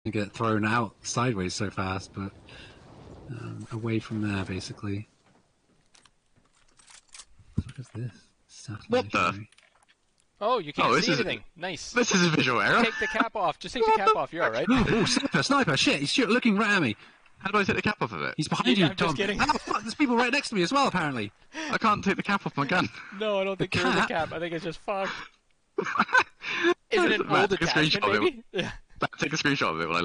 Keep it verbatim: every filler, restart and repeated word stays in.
to get thrown out sideways so fast, but um, away from there, basically. What is this? Satellite What the? machinery. Oh, you can't Oh, see this is- anything. Nice. This is a visual error. Take the cap off. Just take the cap off. You're alright. Oh, sniper, sniper! Shit, he's shoot, looking right at me. How do I take the cap off of it? He's behind Yeah, you, I'm Tom. just kidding. Oh, fuck, there's people right next to me as well, apparently. I can't take the cap off my gun. No, I don't think The there is a cap? cap. I think it's just fucked. Is it an Matt, old take a attachment, screenshot of it. maybe? Yeah. Take a screenshot of it when I